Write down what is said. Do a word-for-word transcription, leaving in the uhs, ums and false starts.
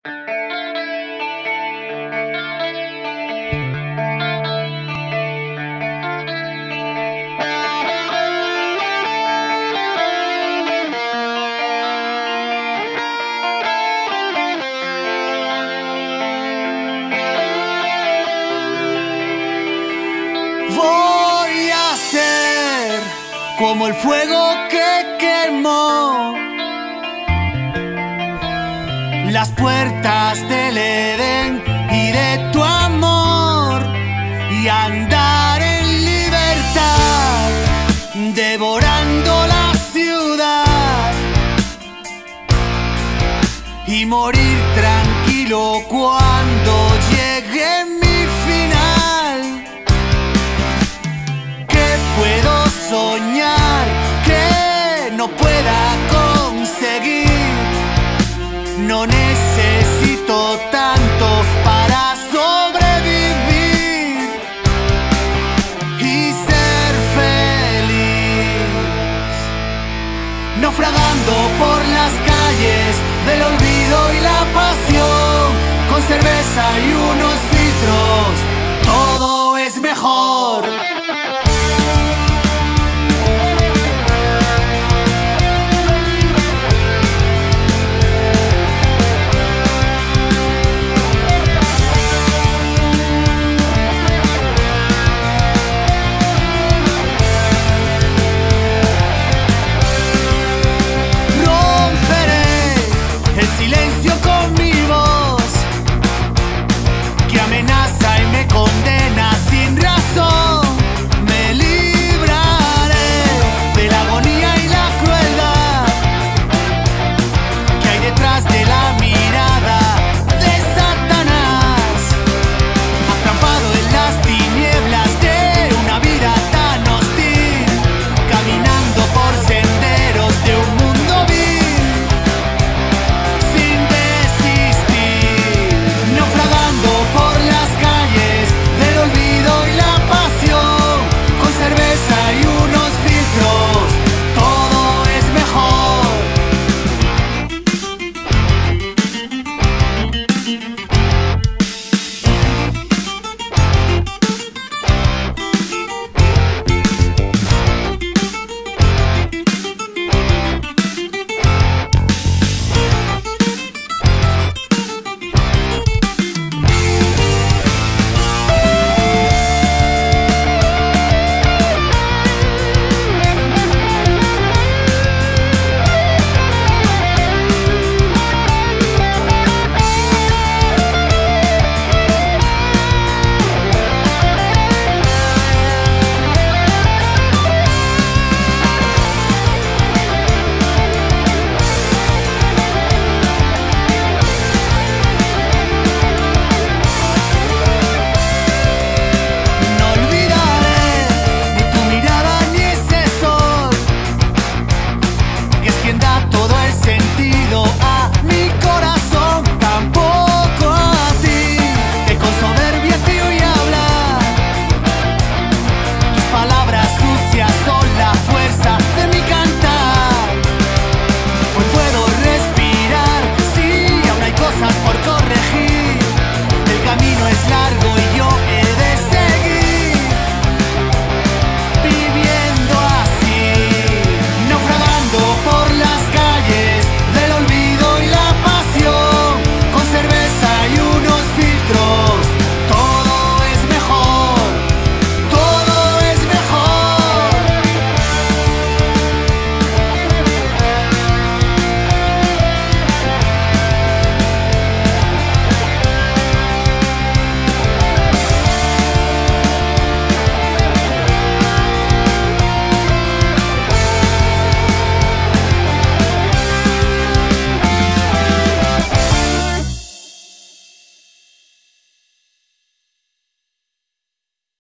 Voy a ser como el fuego que quemó las puertas del Edén y de tu amor, y andar en libertad, devorando la ciudad, y morir tranquilo cuando llegue mi final. Que puedo soñar que no pueda conseguir. No necesito tanto para sobrevivir y ser feliz, naufragando por la